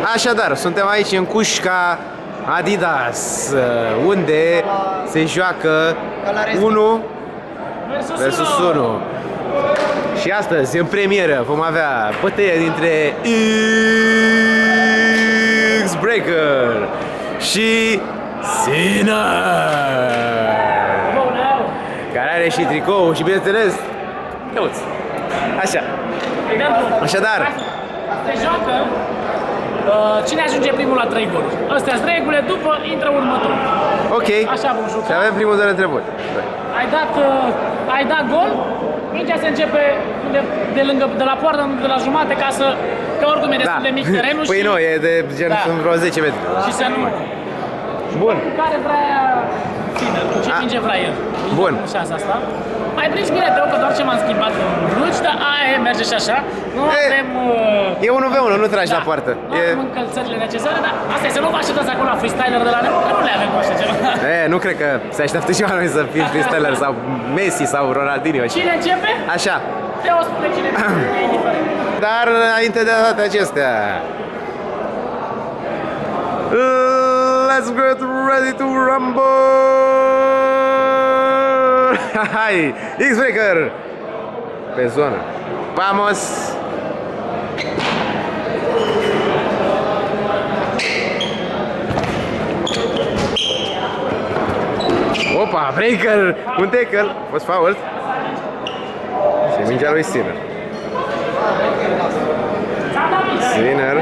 Așadar, suntem aici în cușca Adidas, unde se joacă 1 versus 1. Și astăzi, în premieră, vom avea bătăie dintre X-Breaker și Sinner, care are și tricou și, bineînțeles, căuți. Așa. Așadar, se joacă cine ajunge primul la 3 goluri. Astea sunt regulile, după intră următorul. ok. Așa vom juca. Și avem primul de întrebări. Ai dat gol, mingea se începe de la poartă, de la jumate, că oricum e destul de mic terenul. Păi și, nu, e de gen vreo 10 metri. Și să nu. Bun. Care vrea Sinner, ce minge vrea el. Bun. Șansa asta. Mai prins bine tău că doar ce m-am schimbat în blugi, dar aia merge și așa. Nu avem... E 1v1, nu tragi la poartă. Nu avem încălțările necesare, dar asta e, să nu vă așteptați acolo la freestyler de la Nemo, că nu le avem cu așa ceva. Nu cred că se așteaptă și noi să fim freestyler sau Messi sau Ronaldinho. Cine începe? Așa. Te o spune cine începe. Dar înainte de toate acestea, let's get ready to rumble! Hai, X-Breaker! Pe zonă. Vamos! Opa, Breaker! Un tackle! A fost foul. Și mingea lui Sinner. Sinner.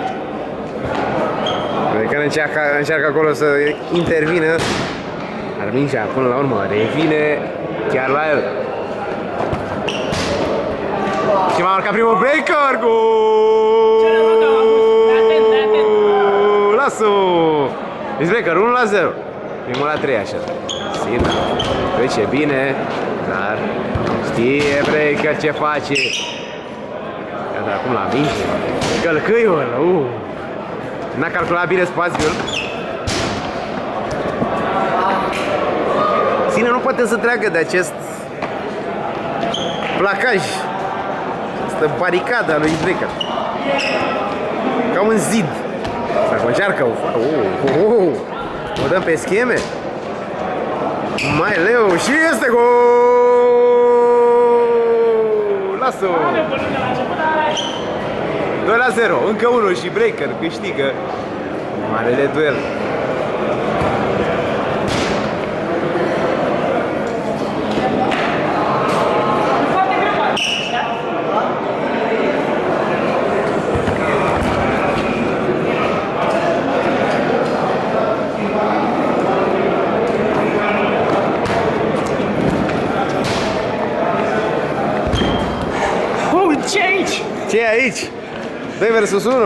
Breaker încearcă acolo să intervină. Dar mingea până la urmă revine chiar la el. Și m-a marcat primul Breaker! Gol! Lasă-o! X-Breaker 1-0. Primul la 3 așa. Sinner trece bine, dar știe Breaker ce face. Iată acum la minge. Călcâiul! N-a calculat bine spațiul. Sinner nu poate să treacă de acest placaj, această baricadă a lui X-Breaker. Ca un zid. Dacă încearcă, o dăm pe scheme. Mai leu și este gol! Lasă-o! 2-0, încă unul și Breaker câștigă marele duel. Ce e aici? 2 versus 1.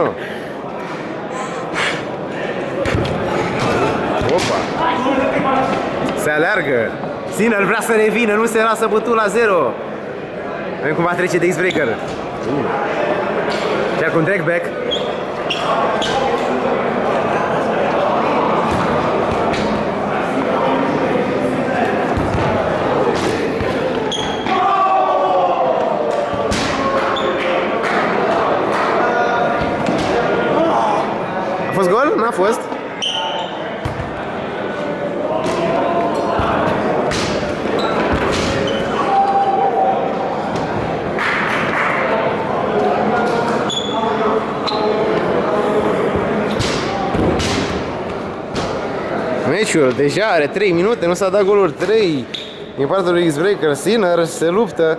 Opa! Se aleargă. Sinner vrea să revină, nu se lasă bătut la 0. Vedem cum va trece de X-Breaker. Chiar cu un drag back. A fost gol? N-a fost. Meciul deja are 3 minute, nu s-a dat goluri 3 din partea lui X-Breaker. Sinner se luptă.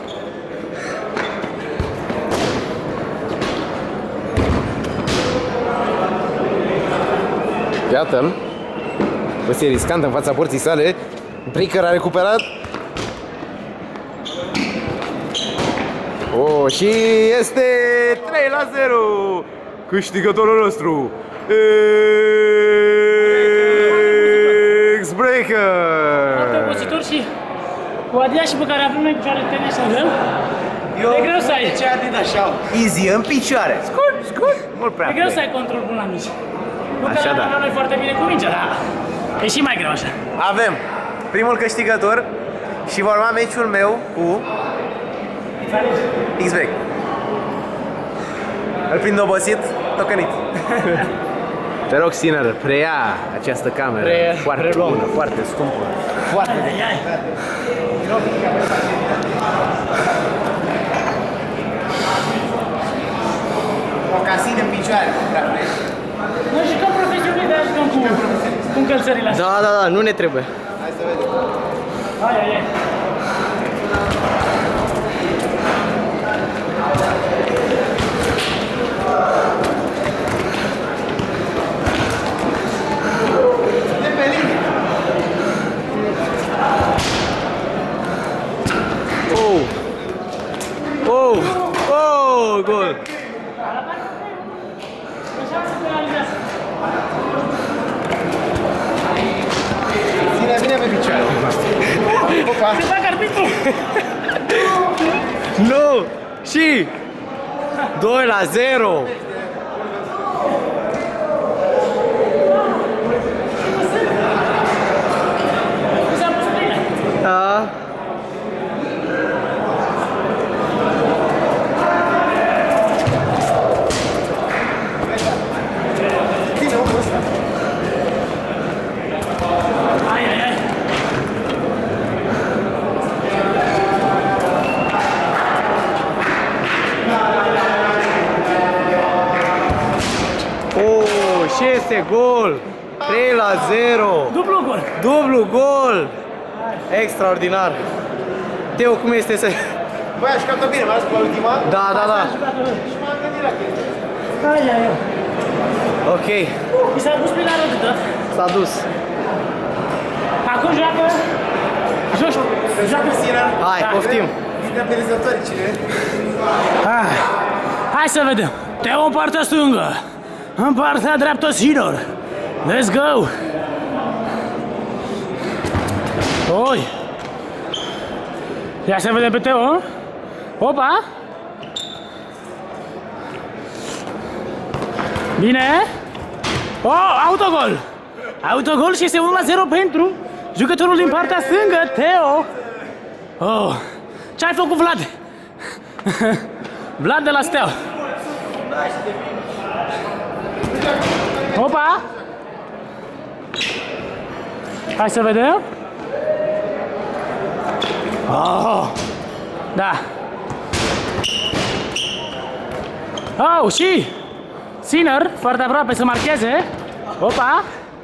Iată-l. Poziție riscantă în fața porții sale. Breaker a recuperat. Și este 3-0. Câștigătorul nostru, X-Breaker. Foarte obositor și cu Adidas și pe care avem noi picioare tene să dăm. E greu să ai. Ce Adidas și-au? Easy, în picioare. Scurt. Mult prea. E greu să ai control bun la mici. Așa da. Noi foarte bine cu mingea, dar e și mai greu așa. Avem primul câștigător și va urma meciul meu cu X-Breaker. Îl prind obosit, tocănit. Te rog, Sinner, preia această cameră. Foarte bună, foarte scumpă. Foarte de o casină în picioare. Noi jucăm profesionist, de-aia jucăm cu încălțările astea. Da, nu ne trebuie. Hai să vedem. Hai. Gol! Bine pe picioare. Se fac arbitru! Nu! Și 2-0! Da. Și este gol! 3-0! Dublu gol! Dublu gol! Extraordinar! Teo, cum este să... Băi, aș captă bine, m-a zis pe ultima. Da. Și m-am gândit la chestia. Hai. Ok. Mi s-a dus Pilarul de tot. S-a dus. Acum joacă... Joacă Sinner. Hai, poftim. Dintre apelizători, cine? Hai să vedem. Teo în partea stângă. În partea dreaptă Sinner. Let's go! Oi! Ia să vedem pe Teo. Opa! Bine! Oh, autogol! Autogol și este 1-0 pentru jucătorul din partea stângă, Teo. Oh! Ce-ai făcut, Vlad? Vlad de la Steaua. Opa! Hai să vedem. Oh! Da. Oh, și Sinner, foarte aproape să marcheze. Opa!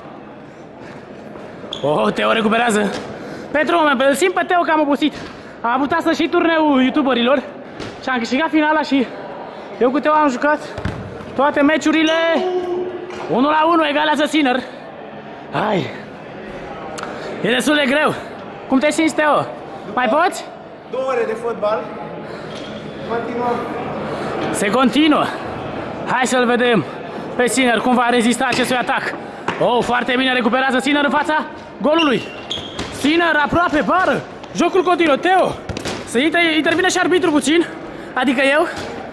Oh, Teo recuperează. Pentru un moment, îl simt pe Teo că am obosit. Am avut astăzi și turneul youtuberilor și am câștigat finala și eu cu Teo am jucat toate meciurile. 1-1, egalează Sinner. Hai. E destul de greu. Cum te simți, Teo? Mai poți? 2 ore de fotbal. Continuăm. Se continuă. Hai să-l vedem pe Sinner cum va rezista acestui atac. Oh, foarte bine recuperează Sinner în fața golului. Sinner aproape, bară. Jocul continuă. Teo, să intervine și arbitru puțin. Adică eu.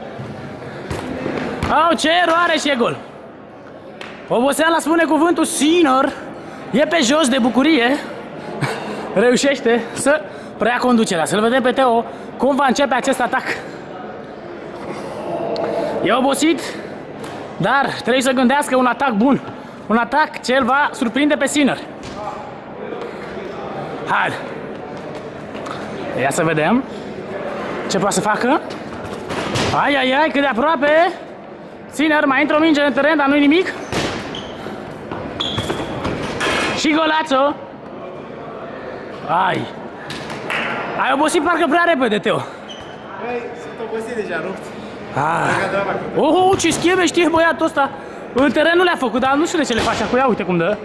Oh, ce eroare și e gol. Oboseala spune cuvântul. Sinner e pe jos de bucurie. Reușește să preia conducerea. Să-l vedem pe Teo cum va începe acest atac. E obosit, dar trebuie să gândească un atac bun. Un atac ce îl va surprinde pe Sinner. Hai. Ia să vedem ce poate să facă. Ai, cât de aproape. Sinner, mai intră o minge în teren, dar nu-i nimic. Și golațo. Ai obosit parcă prea repede, Teo. Băi, sunt obosit deja, rupt. Ce scheme știe băiatul ăsta. În teren nu le-a făcut, dar nu știu de ce le face acum. Ia uite cum dă.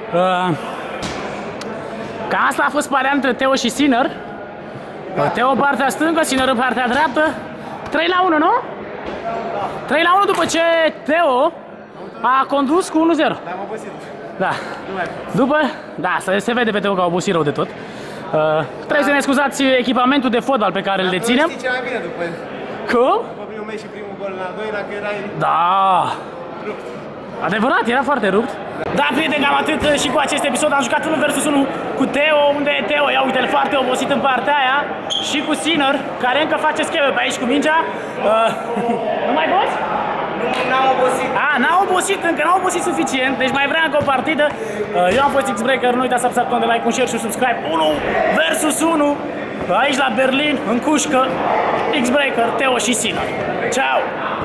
Ca asta a fost parea între Teo și Sinner. Teo în partea stângă, Sinner în partea dreaptă. 3-1, nu? 3-1 după ce Teo a condus cu 1-0. Am obosit. Da. Da, se vede pe Teo că a obosit rău de tot. Trebuie să ne scuzați echipamentul de fotbal pe care îl deținem. Știi ce mai bine după Cum? După primul meci și primul gol în al doilea, că erai Da. rupt. Adevărat, era foarte rupt. Da, prieteni, cam atât și cu acest episod. Am jucat 1 vs 1 cu Teo, unde e Teo, ia uite-l, foarte obosit în partea aia. Și cu Sinner, care încă face scheme pe aici cu mingea. Nu mai poți? N-am obosit. N-a obosit încă, n-a obosit suficient, deci mai vrea încă o partidă. Eu am fost X-Breaker, nu uitați să apăsați butonul de like, un share și subscribe. 1 versus 1, aici la Berlin, în cușcă, X-Breaker, Teo și Sina. Ciao!